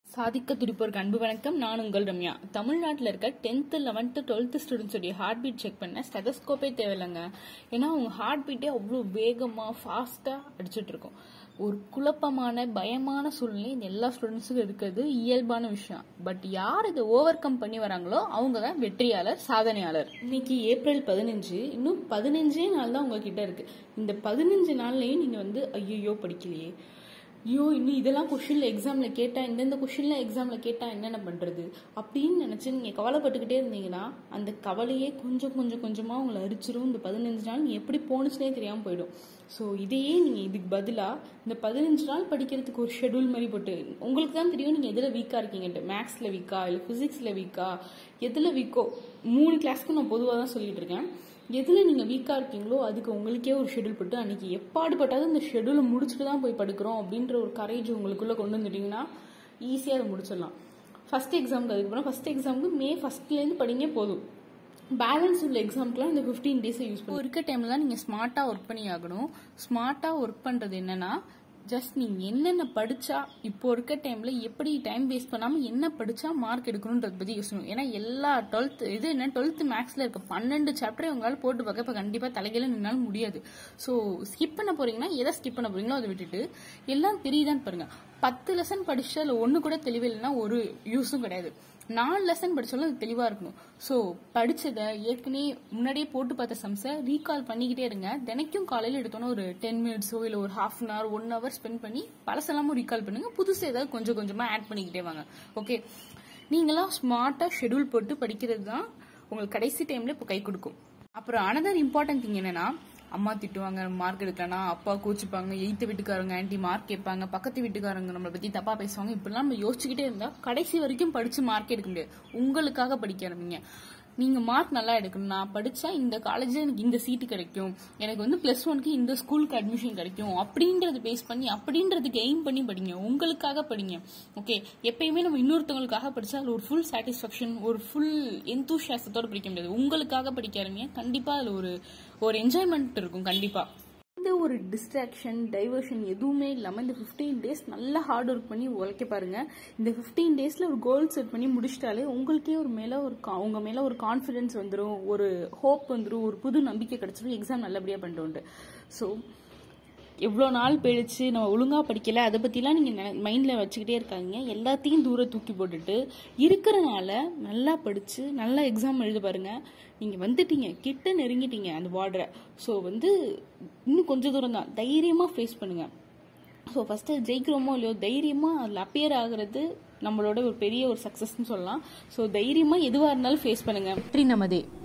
சாதிக்க துடிப்போருக்கு அன்பு வணக்கம். நான் உங்கள் ரம்யா. தமிழ்நாட்டில் இருக்க 10th 11th 12th ஸ்டூடெண்ட்ஸோடைய heart beat check பண்ண ஸ்டெதஸ்கோப்பே தேவையில்லைங்க. ஏன்னா அவங்க ஹார்ட் பீட்டே அவ்வளோ வேகமாக ஃபாஸ்ட்டாக அடிச்சுட்டு இருக்கும். ஒரு குழப்பமான பயமான சூழ்நிலை இந்த எல்லா ஸ்டூடெண்ட்ஸுக்கும் இருக்கிறது இயல்பான விஷயம். பட் யார் இதை ஓவர் கம் பண்ணி வராங்களோ அவங்க தான் வெற்றியாளர், சாதனையாளர். இன்னைக்கு ஏப்ரல் 15, இன்னும் 15 நாள் தான் உங்ககிட்ட இருக்கு. இந்த 15 நாள்லயும் நீங்க ஐயோ படிக்கலையே, ஐயோ இன்னும் இதெல்லாம் கொஸ்டின்ல எக்ஸாம்ல கேட்டா, இந்தந்த கொஸ்டின்ல எக்ஸாம்ல கேட்டா என்னென்ன பண்றது அப்படின்னு நினைச்சு நீங்க கவலைப்பட்டுக்கிட்டே இருந்தீங்கன்னா அந்த கவலையே கொஞ்சம் கொஞ்சம் கொஞ்சமா உங்களை அரிச்சிரும். இந்த 15 நாள் நீ எப்படி போனுச்சுனே தெரியாம போயிடும். ஸோ இதையே நீங்க இதுக்கு பதிலா இந்த 15 நாள் படிக்கிறதுக்கு ஒரு ஷெடியூல் மாதிரி போட்டு, உங்களுக்கு தான் தெரியும் நீங்க எதுல வீக்கா இருக்கீங்கன்ட்டு. மேக்ஸ்ல வீக்கா, இல்லை பிசிக்ஸ்ல வீக்கா, எதுல வீக்கோ 3 கிளாஸ்க்கும் நான் பொதுவாக தான் சொல்லிட்டு இருக்கேன். எதுல நீங்க வீக்கா இருக்கீங்களோ அதுக்கு உங்களுக்கே ஒரு ஷெடியூல் போட்டு அன்னைக்கு எப்பாடுபட்டாலும் இந்த ஷெடியூலை முடிச்சுட்டு தான் போய் படுக்கிறோம் அப்படின்ற ஒரு கரேஜ் உங்களுக்குள்ள கொண்டு வந்துட்டீங்கன்னா ஈஸியா அதை முடிச்சிடலாம். ஃபர்ஸ்ட் எக்ஸாமுக்கு அதுக்கப்புறம் ஃபர்ஸ்ட் எக்ஸாமுக்கு மே 1st படிங்க போதும். பேலன்ஸ் உள்ள எக்ஸாம்க்குலாம் இந்த 15 டேஸை யூஸ் பண்ணி இருக்க டைம்ல தான் நீங்க ஸ்மார்ட்டா ஒர்க் பண்ணி ஆகணும். ஸ்மார்ட்டா ஒர்க் பண்றது என்னன்னா, ஜஸ்ட் நீங்க என்னென்ன படிச்சா இப்போ இருக்க டைம்ல எப்படி டைம் வேஸ்ட் பண்ணாம என்ன படிச்சா மார்க் எடுக்கணும்ன்றத பத்தி யோசிக்கணும். ஏன்னா எல்லா 12th மேக்ஸ்ல இருக்க 12 சாப்டரை உங்களால போட்டு பார்க்க இப்ப கண்டிப்பா தலைகையில நின்னாலும் முடியாது. ஸோ ஸ்கிப் பண்ண போறீங்கன்னா எதை ஸ்கிப் பண்ண போறீங்களோ அதை விட்டுட்டு எல்லாம் தெரியுதான்னு பாருங்க. 10 லெசன் படிச்சா அதுல ஒண்ணு கூட தெளிவு இல்லைன்னா ஒரு யூஸும் கிடையாது. 4 லெசன் படிச்சாலும் அது தெளிவா இருக்கணும். ஸோ படிச்சதை ஏற்கனவே முன்னாடியே போட்டு பார்த்த சம்ஸை ரீகால் பண்ணிக்கிட்டே இருங்க. தினைக்கும் காலையில் எடுத்தோன்னா ஒரு 10 மினிட்ஸோ இல்லை ஒரு ½ hour 1 hour ஸ்பெண்ட் பண்ணி பழசெல்லாமும் ரீகால் பண்ணுங்க. புதுசு ஏதாவது கொஞ்சம் கொஞ்சமா ஆட் பண்ணிக்கிட்டே வாங்க. ஓகே, நீங்களாம் ஸ்மார்ட்டா ஷெடியூல் போட்டு படிக்கிறது தான் உங்களுக்கு கடைசி டைம்ல இப்போ கை கொடுக்கும். அப்புறம் அனதர் இம்பார்ட்டன்ட் திங் என்னன்னா, அம்மா திட்டுவாங்க மார்க் எடுக்கலனா, அப்பா கோச்சிப்பாங்க, 8th வீட்டுக்காரங்க ஆன்டி மார்க் கேட்பாங்க, பக்கத்து வீட்டுக்காரங்க நம்மளை பத்தி தப்பா பேசுவாங்க, இப்படிலாம் நம்ம யோசிச்சுக்கிட்டே இருந்தா கடைசி வரைக்கும் படிச்சு மார்க் எடுக்க முடியாது. உங்களுக்காக படிக்க ஆரம்பிங்க. நீங்க மார்க் நல்லா எடுக்கணும். நான் படிச்சா இந்த காலேஜ்ல எனக்கு இந்த சீட்டு கிடைக்கும், எனக்கு +1க்கு இந்த ஸ்கூலுக்கு அட்மிஷன் கிடைக்கும் அப்படின்றது பேஸ் பண்ணி அப்படின்றதுக்கு எய்ம் பண்ணி படிங்க. உங்களுக்காக படிங்க. ஓகே, எப்பயுமே நம்ம இன்னொருத்தவங்களுக்காக படிச்சா அதுல ஒரு ஃபுல் சாட்டிஸ்பாக்சன், ஒரு ஃபுல் எந்தூசியாசத்தோட படிக்க முடியாது. உங்களுக்காக படிக்க ஆரம்பிங்க. கண்டிப்பா அதுல ஒரு என்ஜாய்மெண்ட் இருக்கும். கண்டிப்பா இந்த ஒரு டிஸ்ட்ராக்ஷன், டைவர்ஷன் எதுவுமே இல்லாம இந்த 15 டேஸ் நல்லா ஹார்ட் ஒர்க் பண்ணி உழைக்க பாருங்க. இந்த 15 டேஸ்ல ஒரு கோல் செட் பண்ணி முடிச்சிட்டாலே உங்களுக்கே உங்க மேல ஒரு கான்பிடன்ஸ் வந்துடும், ஒரு ஹோப் வந்துடும், ஒரு புது நம்பிக்கை கிடைச்சிடும். எக்ஸாம் நல்லபடியா பண்ணிட்டு. ஸோ எவ்வளோ நாள் போயிடுச்சு நம்ம ஒழுங்கா படிக்கல அதை பத்திலாம் நீங்க மைண்ட்ல வச்சுக்கிட்டே இருக்காங்க. எல்லாத்தையும் தூக்கி போட்டுட்டு இருக்கிறனால நல்லா படிச்சு நல்லா எக்ஸாம் எழுத பாருங்க. நீங்க வந்துட்டீங்க, கிட்ட நெருங்கிட்டீங்க அந்த பார்டரை. ஸோ இன்னும் கொஞ்சம் தூரம் தான், தைரியமா ஃபேஸ் பண்ணுங்க. ஸோ ஃபர்ஸ்ட் ஜெயிக்கிறோமோ இல்லையோ தைரியமா அதில் அப்பியர் ஆகுறது நம்மளோட ஒரு பெரிய ஒரு சக்சஸ்ன்னு சொல்லலாம். ஸோ தைரியமா எதுவாக இருந்தாலும் ஃபேஸ் பண்ணுங்க. நமதே.